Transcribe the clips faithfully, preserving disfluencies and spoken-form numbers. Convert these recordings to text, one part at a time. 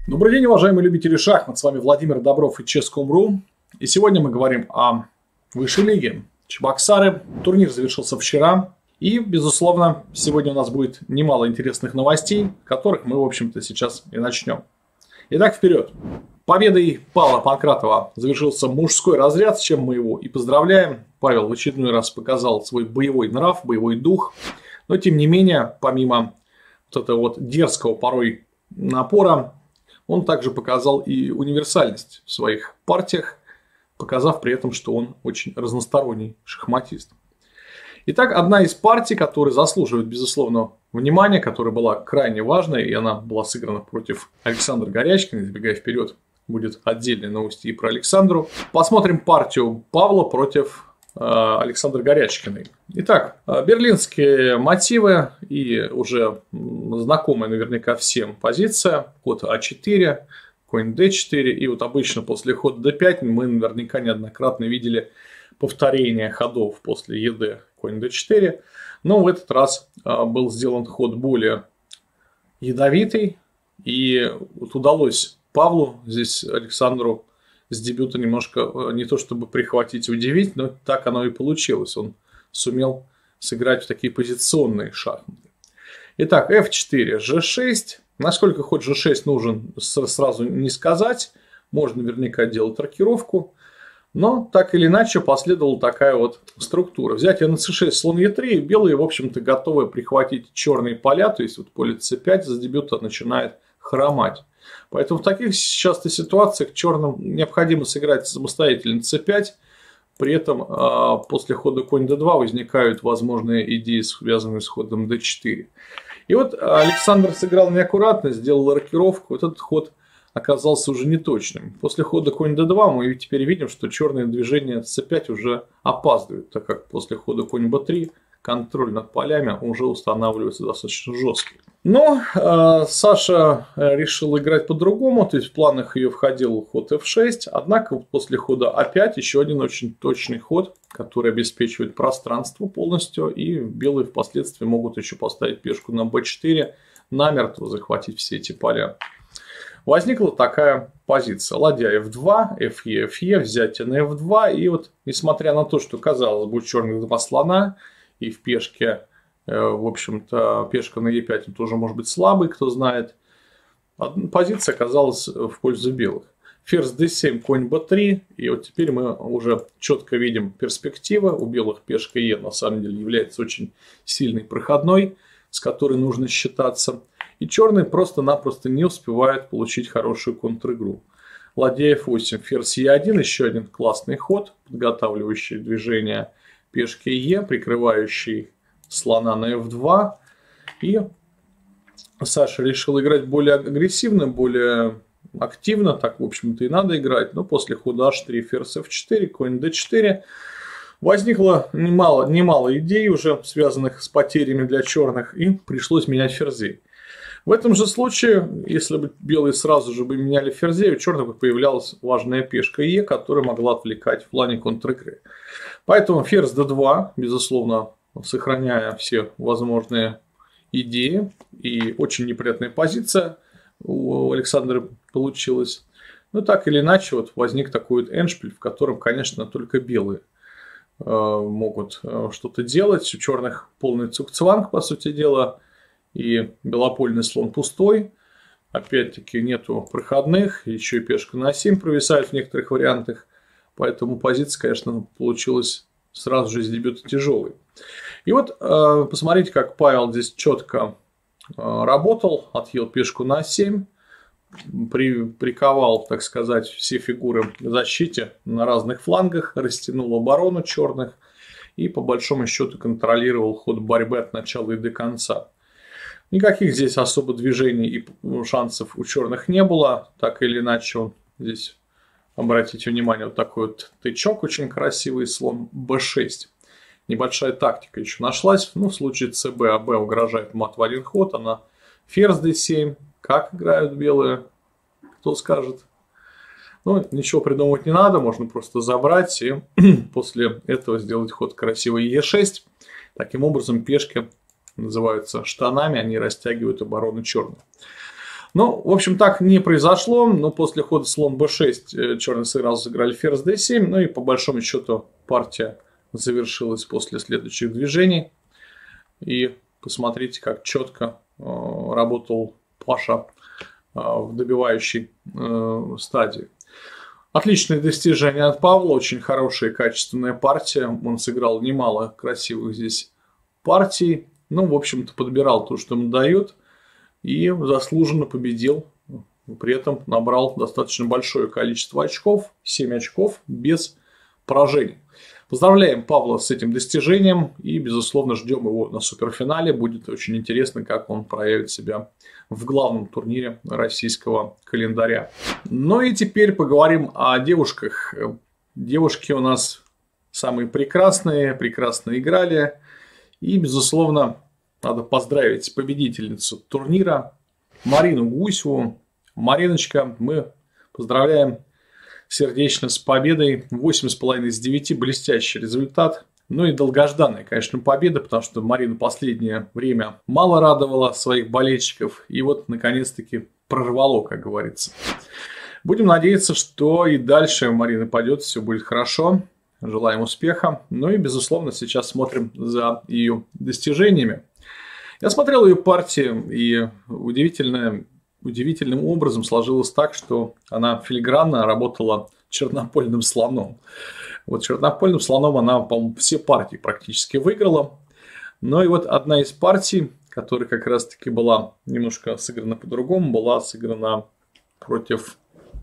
Добрый день, уважаемые любители шахмат. С вами Владимир Добров и чес точка ком точка ру. И сегодня мы говорим о высшей лиге. Чебоксары. Турнир завершился вчера. И, безусловно, сегодня у нас будет немало интересных новостей, которых мы, в общем-то, сейчас и начнем. Итак, вперед. Победой Павла Панкратова завершился мужской разряд, с чем мы его и поздравляем. Павел в очередной раз показал свой боевой нрав, боевой дух. Но, тем не менее, помимо вот этого вот дерзкого порой напора, он также показал и универсальность в своих партиях, показав при этом, что он очень разносторонний шахматист. Итак, одна из партий, которая заслуживает, безусловно, внимания, которая была крайне важной, и она была сыграна против Александра Горячкина. Забегая вперед, будет отдельные новости и про Александру. Посмотрим партию Павла против э, Александра Горячкиной. Итак, берлинские мотивы и уже знакомая наверняка всем позиция. Ход а четыре, конь дэ четыре. И вот обычно после хода дэ пять мы наверняка неоднократно видели повторение ходов после ед, конь дэ четыре. Но в этот раз был сделан ход более ядовитый. И вот удалось Павлу, здесь Александру, с дебюта немножко не то чтобы прихватить и удивить, но так оно и получилось. Он сумел сыграть в такие позиционные шахматы. Итак, эф четыре, жэ шесть. Насколько ход жэ шесть нужен, сразу не сказать. Можно наверняка делать рокировку. Но так или иначе последовала такая вот структура. Взятие на цэ шесть, слон е три. Белые, в общем-то, готовы прихватить черные поля. То есть вот поле цэ пять с дебюта начинает хромать. Поэтому в таких часто ситуациях черным необходимо сыграть самостоятельно цэ пять. При этом после хода конь дэ два возникают возможные идеи, связанные с ходом дэ четыре. И вот Александр сыграл неаккуратно, сделал рокировку. Вот этот ход оказался уже неточным. После хода конь дэ два мы теперь видим, что черные движения цэ пять уже опаздывают, так как после хода конь бэ три контроль над полями уже устанавливается достаточно жесткий. Но э, Саша решил играть по-другому, то есть в планах ее входил ход эф шесть, однако после хода а пять еще один очень точный ход, который обеспечивает пространство полностью, и белые впоследствии могут еще поставить пешку на бэ четыре, намертво захватить все эти поля. Возникла такая позиция: ладья эф два, фе, фе, взятие на эф два, и вот несмотря на то, что казалось бы у черных два слона, и в пешке, в общем-то, пешка на е пять тоже может быть слабый, кто знает. Позиция оказалась в пользу белых. Ферзь дэ семь, конь бэ три. И вот теперь мы уже четко видим перспективы. У белых пешка е на самом деле является очень сильной проходной, с которой нужно считаться. И черные просто-напросто не успевают получить хорошую контр-игру. Ладья эф восемь, ферзь е один. Еще один классный ход, подготавливающий движение пешки е, прикрывающий слона на эф два. И Саша решил играть более агрессивно, более активно. Так, в общем-то, и надо играть. Но после хода аш три, ферзь эф четыре, конь дэ четыре возникло немало, немало идей, уже связанных с потерями для черных. И пришлось менять ферзей. В этом же случае, если бы белые сразу же бы меняли ферзей, у черных бы появлялась важная пешка е, которая могла отвлекать в плане контр-игры. Поэтому ферзь дэ два, безусловно, сохраняя все возможные идеи, и очень неприятная позиция у Александра получилась. Но так или иначе вот возник такой вот эндшпиль, в котором, конечно, только белые э, могут э, что-то делать. У черных полный цугцванг, по сути дела, и белопольный слон пустой. Опять-таки нету проходных, еще и пешка на семь провисает в некоторых вариантах. Поэтому позиция, конечно, получилась сразу же с дебюта тяжелой. И вот э, посмотрите, как Павел здесь четко э, работал, отъел пешку на семь, при, приковал, так сказать, все фигуры к защите на разных флангах, растянул оборону черных и по большому счету контролировал ход борьбы от начала и до конца. Никаких здесь особо движений и шансов у черных не было, так или иначе он здесь... Обратите внимание, вот такой вот тычок очень красивый, слон бэ шесть. Небольшая тактика еще нашлась. Ну, в случае цб, АБ угрожает мат в один ход. Она ферзь дэ семь. Как играют белые? Кто скажет? Ну, ничего придумывать не надо. Можно просто забрать и после этого сделать ход красивый е шесть. Таким образом, пешки называются штанами. Они растягивают оборону черных. Ну, в общем, так не произошло, но после хода слон бэ шесть черные сразу сыграли ферзь дэ семь, ну и по большому счету партия завершилась после следующих движений. И посмотрите, как четко э, работал Паша э, в добивающей э, стадии. Отличное достижение от Павла, очень хорошая и качественная партия. Он сыграл немало красивых здесь партий. Ну, в общем-то, подбирал то, что ему дают. И заслуженно победил. При этом набрал достаточно большое количество очков. семь очков без поражений. Поздравляем Павла с этим достижением. И, безусловно, ждем его на суперфинале. Будет очень интересно, как он проявит себя в главном турнире российского календаря. Ну и теперь поговорим о девушках. Девушки у нас самые прекрасные, прекрасно играли. И, безусловно, надо поздравить победительницу турнира Марину Гусеву. Мариночка, мы поздравляем сердечно с победой. восемь с половиной из девяти, блестящий результат. Ну и долгожданная, конечно, победа, потому что Марина последнее время мало радовала своих болельщиков. И вот, наконец-таки, прорвало, как говорится. Будем надеяться, что и дальше у Марины пойдет, все будет хорошо. Желаем успеха. Ну и, безусловно, сейчас смотрим за ее достижениями. Я смотрел ее партии, и удивительно, удивительным образом сложилось так, что она филигранно работала чернопольным слоном. Вот чернопольным слоном она, по-моему, все партии практически выиграла. Но и вот одна из партий, которая как раз-таки была немножко сыграна по-другому, была сыграна против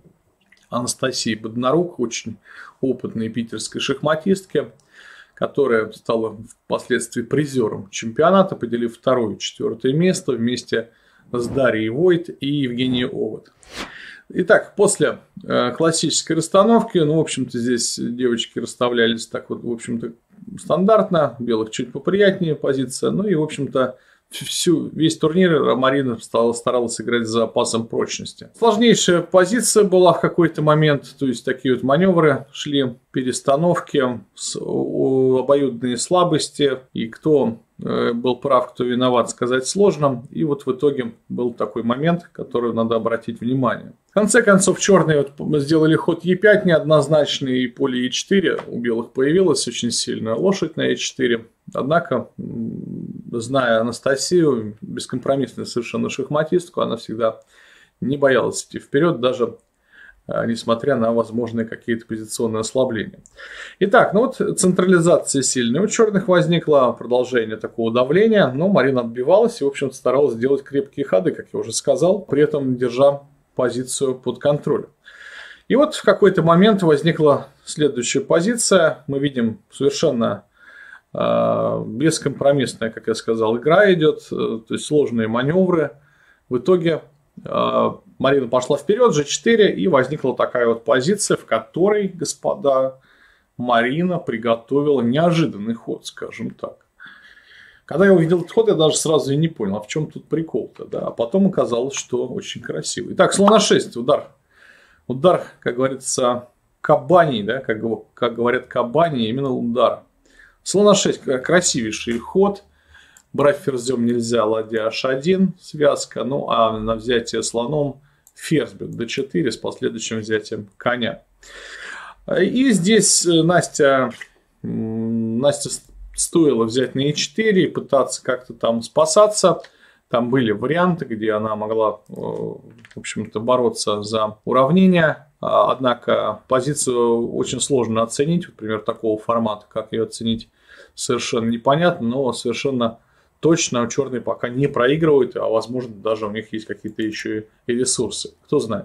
Анастасии Боднарук, очень опытной питерской шахматистки, которая стала впоследствии призером чемпионата, поделив второе и четвертое место вместе с Дарьей Войт и Евгенией Овод. Итак, после э, классической расстановки, ну, в общем-то, здесь девочки расставлялись так вот, в общем-то, стандартно, белых чуть поприятнее позиция, ну и, в общем-то, всю, весь турнир Марина стала, старалась играть с запасом прочности. Сложнейшая позиция была в какой-то момент, то есть такие вот маневры шли, перестановки, с, о, обоюдные слабости, и кто э, был прав, кто виноват, сказать сложно. И вот в итоге был такой момент, который надо обратить внимание. В конце концов, черные вот сделали ход е пять неоднозначный, и поле е четыре у белых появилась очень сильная лошадь на е четыре. Однако, зная Анастасию, бескомпромиссную совершенно шахматистку, она всегда не боялась идти вперед, даже несмотря на возможные какие-то позиционные ослабления. Итак, ну вот централизация сильная. У черных возникло продолжение такого давления, но Марина отбивалась и, в общем-то, старалась сделать крепкие ходы, как я уже сказал, при этом держа позицию под контролем. И вот в какой-то момент возникла следующая позиция. Мы видим совершенно э, бескомпромиссная, как я сказал, игра идет, э, то есть сложные маневры. В итоге э, Марина пошла вперед, же четыре, и возникла такая вот позиция, в которой, господа, Марина приготовила неожиданный ход, скажем так. Когда я увидел этот ход, я даже сразу и не понял, а в чем тут прикол-то, да? А потом оказалось, что очень красивый. Итак, слон а шесть, удар. Удар, как говорится, кабаний, да, как, как говорят кабани, именно удар. Слон а шесть, красивейший ход. Брать ферзем нельзя, ладья аш один, связка. Ну, а на взятие слоном ферзь бьет дэ четыре с последующим взятием коня. И здесь Настя, Настя стоило взять на е четыре и пытаться как-то там спасаться. Там были варианты, где она могла, в общем-то, бороться за уравнение. Однако позицию очень сложно оценить. Например, такого формата, как ее оценить, совершенно непонятно, но совершенно точно черные пока не проигрывают, а возможно даже у них есть какие-то еще и ресурсы. Кто знает.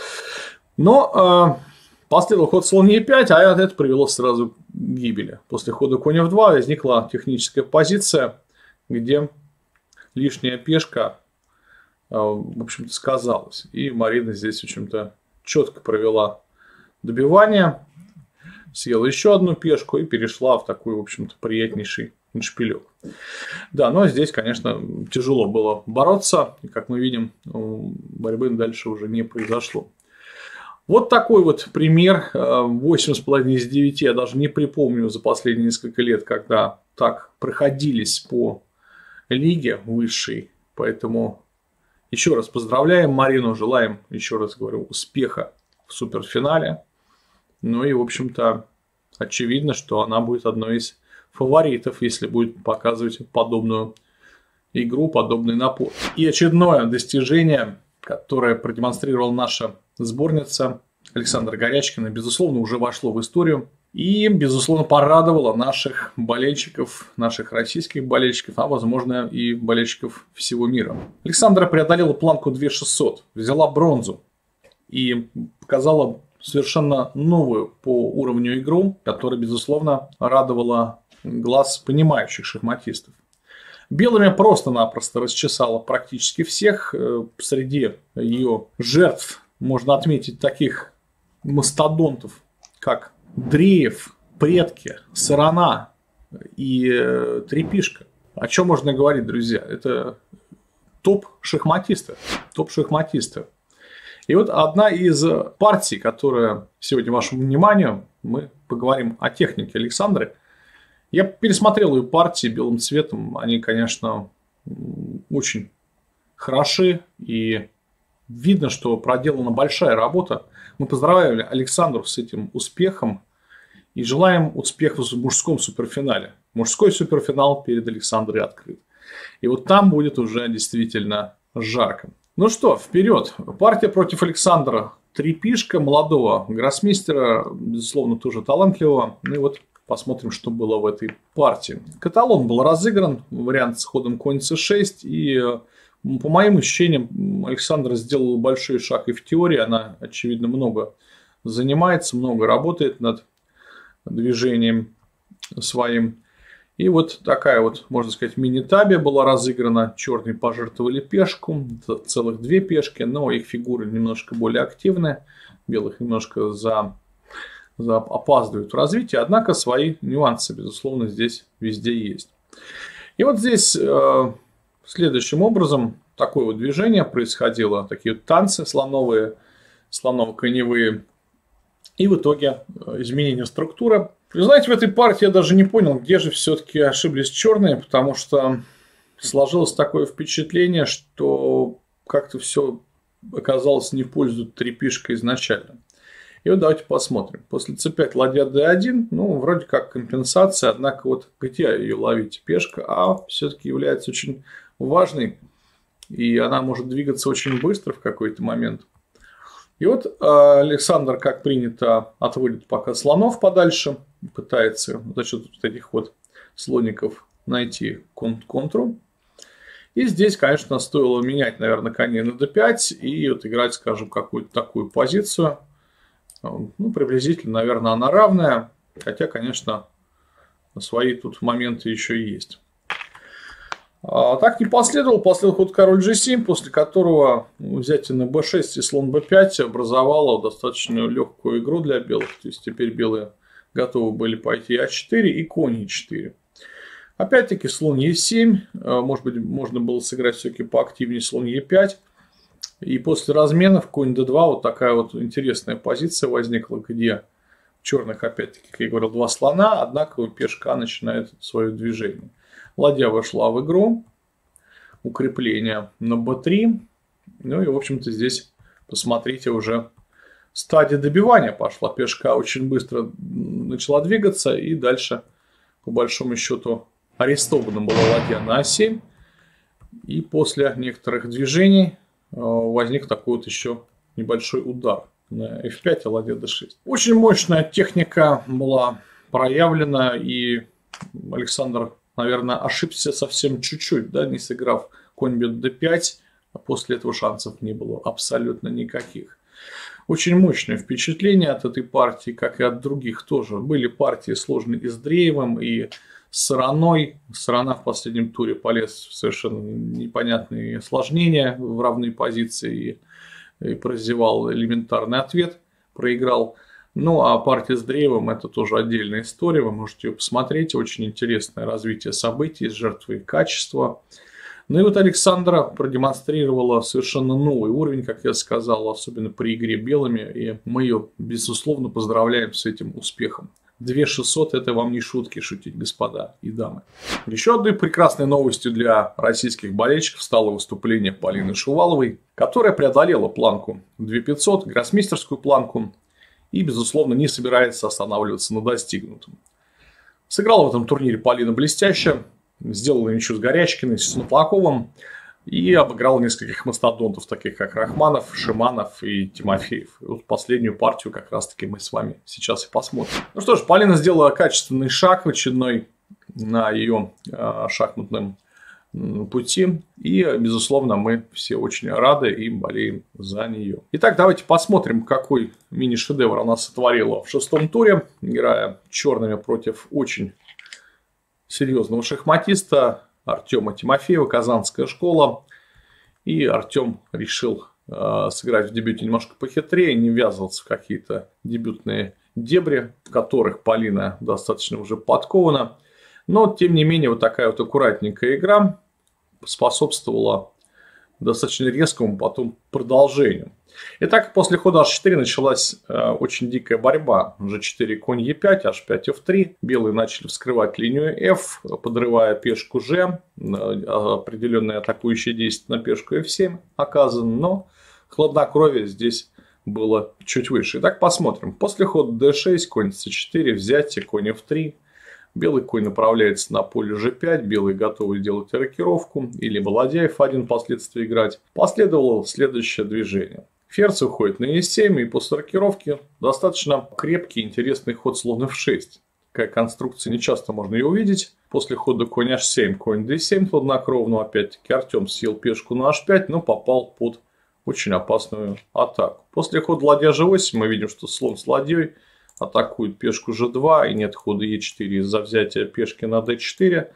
Но э, последовал ход слон е пять, а это привело сразу к гибели. После хода конь эф два возникла техническая позиция, где лишняя пешка, э, в общем-то, сказалась. И Марина здесь, в общем-то, четко провела добивание, съела еще одну пешку и перешла в такой, в общем-то, приятнейший шпилек. Да, но здесь, конечно, тяжело было бороться. И, как мы видим, борьбы дальше уже не произошло. Вот такой вот пример. восемь с половиной из девяти. Я даже не припомню за последние несколько лет, когда так проходились по лиге высшей. Поэтому Еще раз поздравляем Марину, желаем, еще раз говорю, успеха в суперфинале. Ну и, в общем-то, очевидно, что она будет одной из фаворитов, если будет показывать подобную игру, подобный напор. И очередное достижение, которое продемонстрировала наша сборница Александра Горячкина, безусловно, уже вошло в историю. И, безусловно, порадовало наших болельщиков, наших российских болельщиков, а, возможно, и болельщиков всего мира. Александра преодолела планку две тысячи шестьсот, взяла бронзу и показала совершенно новую по уровню игру, которая, безусловно, радовала глаз понимающих шахматистов. Белыми просто-напросто расчесала практически всех. Среди ее жертв можно отметить таких мастодонтов, как Дреев, Предки, Сарана и э, Трепишка. О чем можно говорить, друзья? Это топ-шахматисты. Топ-шахматисты. И вот одна из партий, которая сегодня вашему вниманию, мы поговорим о технике Александры. Я пересмотрел ее партии белым цветом. Они, конечно, очень хороши. И видно, что проделана большая работа. Мы поздравляем Александру с этим успехом и желаем успеха в мужском суперфинале. Мужской суперфинал перед Александрой открыт. И вот там будет уже действительно жарко. Ну что, вперед. Партия против Александра Трепишка, молодого гроссмейстера, безусловно, тоже талантливого. Ну и вот посмотрим, что было в этой партии. Каталон был разыгран, вариант с ходом конь цэ шесть. И по моим ощущениям, Александра сделала большой шаг и в теории. Она, очевидно, много занимается, много работает над движением своим. И вот такая вот, можно сказать, мини-табия была разыграна. Черные пожертвовали пешку, целых две пешки, но их фигуры немножко более активны. Белых немножко за, за опаздывают в развитии, однако свои нюансы, безусловно, здесь везде есть. И вот здесь э, следующим образом такое вот движение происходило, такие вот танцы слоновые, слоново-коневые. И в итоге изменение структуры. Знаете, в этой партии я даже не понял, где же все-таки ошиблись черные, потому что сложилось такое впечатление, что как-то все оказалось не в пользу Трепишка изначально. И вот давайте посмотрим. После цэ пять ладья дэ один, ну, вроде как компенсация, однако вот где ее ловить? Пешка А все-таки является очень важной, и она может двигаться очень быстро в какой-то момент. И вот Александр, как принято, отводит пока слонов подальше, пытается за счет вот этих вот слоников найти контру. И здесь, конечно, стоило менять, наверное, коней на дэ пять и вот играть, скажем, какую-то такую позицию. Ну, приблизительно, наверное, она равная, хотя, конечно, свои тут моменты еще и есть. А так не последовал, последовал ход король джи семь, после которого взятие на бэ шесть и слон бэ пять образовало достаточно легкую игру для белых. То есть теперь белые готовы были пойти а четыре и конь и четыре. Опять-таки слон е семь, может быть, можно было сыграть все-таки поактивнее слон е пять. И после разменов конь дэ два вот такая вот интересная позиция возникла, где в черных опять-таки, как я говорил, два слона, однако пешка начинает свое движение. Ладья вошла в игру, укрепление на бэ три, ну и, в общем-то, здесь, посмотрите, уже стадия добивания пошла. Пешка очень быстро начала двигаться, и дальше, по большому счету, арестована была ладья на а семь. И после некоторых движений возник такой вот еще небольшой удар на эф пять и ладья дэ шесть. Очень мощная техника была проявлена, и Александр, наверное, ошибся совсем чуть-чуть, да, не сыграв конь бьет дэ пять, а после этого шансов не было абсолютно никаких. Очень мощное впечатление от этой партии, как и от других тоже. Были партии сложные и с Дреевым, и с Сараной. Сарана в последнем туре полез в совершенно непонятные осложнения в равной позиции и, и прозевал элементарный ответ, проиграл. Ну, а партия с Дреевым — это тоже отдельная история, вы можете ее посмотреть. Очень интересное развитие событий с жертвой качества. Ну и вот Александра продемонстрировала совершенно новый уровень, как я сказал, особенно при игре белыми. И мы ее, безусловно, поздравляем с этим успехом. две тысячи шестьсот это вам не шутки шутить, господа и дамы. Еще одной прекрасной новостью для российских болельщиков стало выступление Полины Шуваловой, которая преодолела планку две тысячи пятьсот, гроссмейстерскую планку, и, безусловно, не собирается останавливаться на достигнутом. Сыграла в этом турнире Полина блестяще, сделала ничью с Горячкиной, с Наплаковым и обыграла нескольких мастодонтов, таких как Рахманов, Шиманов и Тимофеев. И вот последнюю партию как раз-таки мы с вами сейчас и посмотрим. Ну что ж, Полина сделала качественный шаг очередной на ее э, шахматном пути. И, безусловно, мы все очень рады и болеем за нее. Итак, давайте посмотрим, какой мини-шедевр она сотворила в шестом туре, играя черными против очень серьезного шахматиста Артема Тимофеева, Казанская школа. И Артем решил э, сыграть в дебюте немножко похитрее, не ввязываться в какие-то дебютные дебри, в которых Полина достаточно уже подкована. Но, тем не менее, вот такая вот аккуратненькая игра способствовала достаточно резкому потом продолжению. Итак, после хода аш четыре началась э, очень дикая борьба. жэ четыре, конь е пять, аш пять, эф три. Белые начали вскрывать линию F, подрывая пешку G. Определенное атакующее действие на пешку эф семь оказано, но хладнокровие здесь было чуть выше. Итак, посмотрим. После хода дэ шесть, конь цэ четыре, взятие, конь эф три. Белый конь направляется на поле жэ пять, белые готовы сделать рокировку, или ладья эф один впоследствии играть. Последовало следующее движение. Ферзь уходит на е семь, и после рокировки достаточно крепкий, интересный ход слон эф шесть. Такая конструкция, нечасто можно ее увидеть. После хода конь аш семь, конь дэ семь хладнокровно, опять-таки Артем съел пешку на аш пять, но попал под очень опасную атаку. После хода ладья жэ восемь мы видим, что слон с ладьей атакует пешку жэ два, и нет хода е четыре из-за взятия пешки на дэ четыре.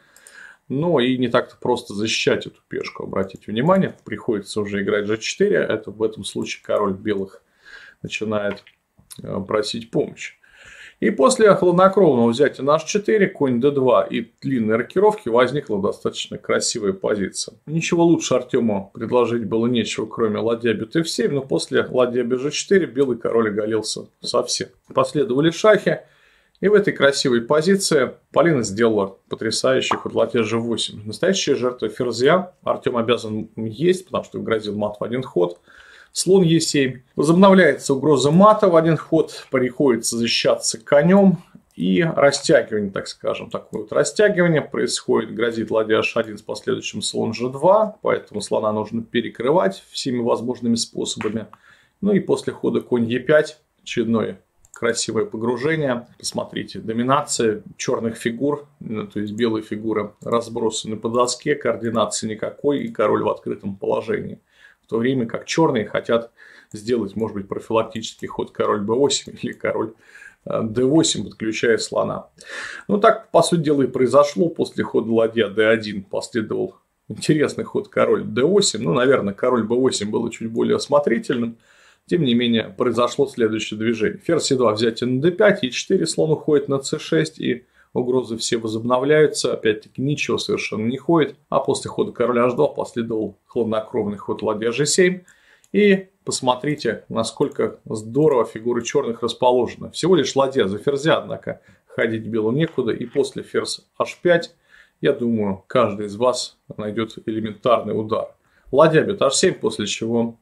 Но и не так-то просто защищать эту пешку, обратите внимание. Приходится уже играть жэ четыре, это в этом случае король белых начинает просить помощи. И после хладнокровного взятия на аш четыре, конь дэ два и длинной рокировки возникла достаточно красивая позиция. Ничего лучше Артему предложить было нечего, кроме ладья бьет эф семь, но после ладья бьет жэ четыре белый король оголился совсем. Последовали шахи, и в этой красивой позиции Полина сделала потрясающий ход ладья жэ восемь. Настоящая жертва ферзя. Артем обязан есть, потому что грозил мат в один ход. Слон е семь. Возобновляется угроза мата в один ход. Приходится защищаться конем. И растягивание, так скажем, такое вот растягивание происходит. Грозит ладья аш один с последующим слон жэ два. Поэтому слона нужно перекрывать всеми возможными способами. Ну и после хода конь е пять очередное красивое погружение. Посмотрите, доминация черных фигур, ну, то есть белые фигуры разбросаны по доске, координации никакой и король в открытом положении. В то время как черные хотят сделать, может быть, профилактический ход король бэ восемь или король дэ восемь, подключая слона. Ну так, по сути дела, и произошло. После хода ладья дэ один последовал интересный ход король дэ восемь. Ну, наверное, король бэ восемь был чуть более осмотрительным. Тем не менее, произошло следующее движение. Ферзь е два, взятие на дэ пять, е четыре, слон уходит на цэ шесть, и угрозы все возобновляются. Опять-таки, ничего совершенно не ходит. А после хода короля аш два последовал хладнокровный ход ладья жэ семь. И посмотрите, насколько здорово фигуры черных расположены. Всего лишь ладья за ферзя, однако ходить белым некуда. И после ферзь аш пять, я думаю, каждый из вас найдет элементарный удар. Ладья бьет аш семь, после чего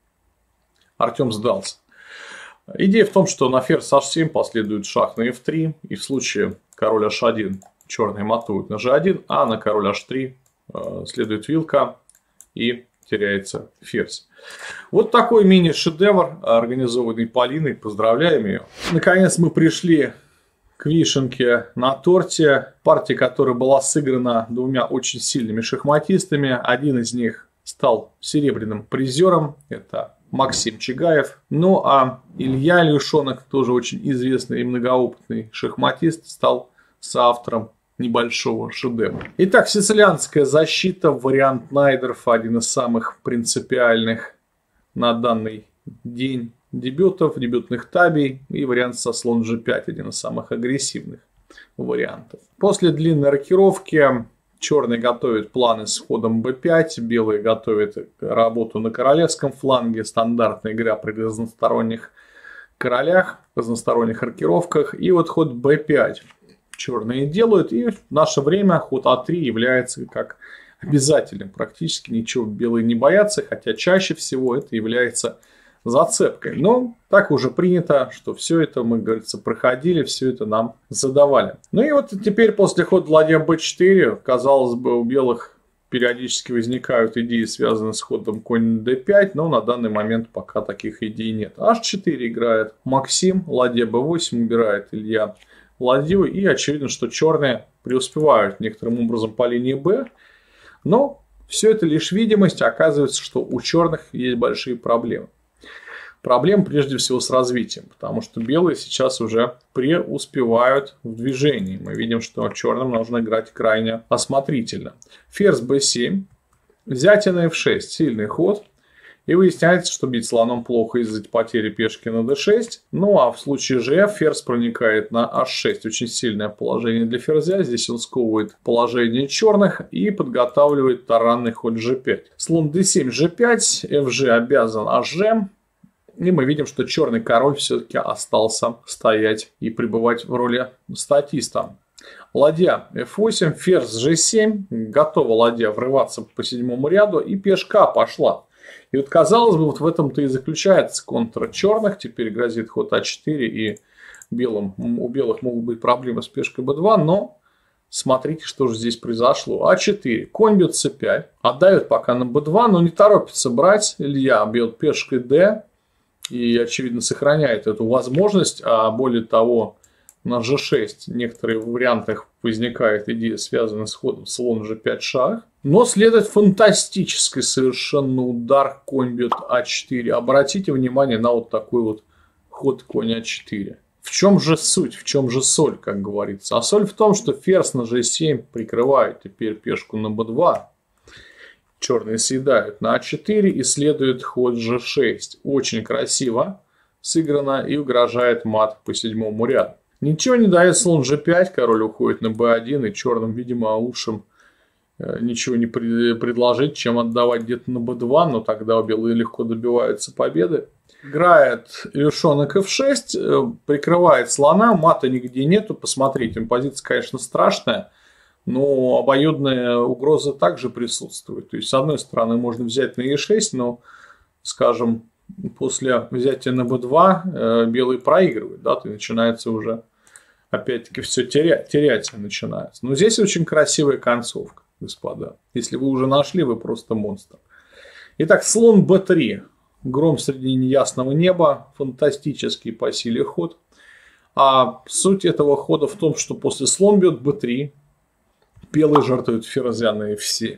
Артем сдался. Идея в том, что на ферзь аш семь последует шах на эф три. И в случае король аш один черные матуют на жэ один, а на король аш три э, следует вилка и теряется ферзь. Вот такой мини-шедевр, организованный Полиной. Поздравляем ее. Наконец мы пришли к вишенке на торте. Партия, которая была сыграна двумя очень сильными шахматистами. Один из них стал серебряным призером. Это Максим Чигаев. Ну а Илья Ильюшонок, тоже очень известный и многоопытный шахматист, стал соавтором небольшого шедевра. Итак, сицилианская защита, вариант Найдеров, один из самых принципиальных на данный день дебютов, дебютных табей, и вариант со слон жэ пять, один из самых агрессивных вариантов. После длинной рокировки черные готовят планы с ходом бэ пять, белые готовят работу на королевском фланге, стандартная игра при разносторонних королях, разносторонних аркировках. И вот ход бэ пять черные делают. И в наше время ход а три является как обязательным. Практически ничего белые не боятся, хотя чаще всего это является зацепкой. Но так уже принято, что все это мы, говорится, проходили, все это нам задавали. Ну и вот теперь после хода ладья бэ четыре, казалось бы, у белых периодически возникают идеи, связанные с ходом конь дэ пять, но на данный момент пока таких идей нет. аш четыре играет Максим, ладья бэ восемь убирает Илья ладью, и очевидно, что черные преуспевают некоторым образом по линии Б, но все это лишь видимость, оказывается, что у черных есть большие проблемы. Проблем прежде всего с развитием, потому что белые сейчас уже преуспевают в движении. Мы видим, что черным нужно играть крайне осмотрительно. Ферзь бэ семь, взятие на эф шесть, сильный ход. И выясняется, что бить слоном плохо из-за потери пешки на дэ шесть. Ну а в случае же ферзь проникает на аш шесть. Очень сильное положение для ферзя. Здесь он сковывает положение черных и подготавливает таранный ход жэ пять. Слон дэ семь, жэ пять, эф жэ обязан аш жэ. И мы видим, что черный король все-таки остался стоять и пребывать в роли статиста. Ладья эф восемь, ферзь жэ семь. Готова ладья врываться по седьмому ряду. И пешка пошла. И вот казалось бы, вот в этом-то и заключается контра черных. Теперь грозит ход а четыре. И белым, у белых могут быть проблемы с пешкой бэ два. Но смотрите, что же здесь произошло. а четыре. Конь бьет цэ пять. Отдает пока на бэ два, но не торопится брать. Илья бьет пешкой d. И, очевидно, сохраняет эту возможность, а более того, на жэ шесть в некоторых вариантах возникает идея, связанная с ходом слон жэ пять шах. Но следует фантастический совершенно удар, конь бьет а четыре. Обратите внимание на вот такой вот ход конь а четыре. В чем же суть, в чем же соль, как говорится? А соль в том, что ферзь на жэ семь прикрывает теперь пешку на бэ два. Черные съедают на а четыре и следует ход жэ шесть. Очень красиво сыграно и угрожает мат по седьмому ряду. Ничего не дает слон жэ пять, король уходит на бэ один, и черным, видимо, лучше ничего не предложить, чем отдавать где-то на бэ два, но тогда белые легко добиваются победы. Играет Илюшонок эф шесть, прикрывает слона, мата нигде нету, посмотрите, позиция, конечно, страшная. Но обоюдная угроза также присутствует. То есть, с одной стороны, можно взять на е шесть, но, скажем, после взятия на бэ два э, белые проигрывают. Да, и начинается уже, опять-таки, все терять, терять начинается. Но здесь очень красивая концовка, господа. Если вы уже нашли, вы просто монстр. Итак, слон бэ три. Гром среди неясного неба. Фантастический по силе ход. А суть этого хода в том, что после слон бьет бэ три, белые жертвуют ферзя на эф семь.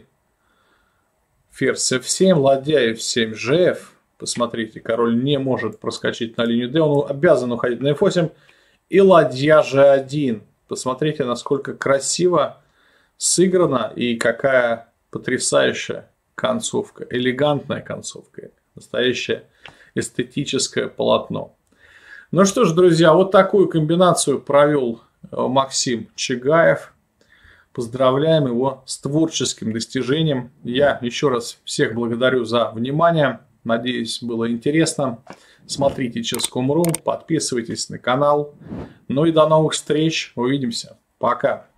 Ферзь эф семь, ладья эф семь, жэ. Посмотрите, король не может проскочить на линию d, он обязан уходить на эф восемь. И ладья жэ один. Посмотрите, насколько красиво сыграно и какая потрясающая концовка. Элегантная концовка. Настоящее эстетическое полотно. Ну что ж, друзья, вот такую комбинацию провел Максим Чагаев. Поздравляем его с творческим достижением. Я еще раз всех благодарю за внимание. Надеюсь, было интересно. Смотрите чес точка ком точка ру, подписывайтесь на канал. Ну и до новых встреч. Увидимся. Пока.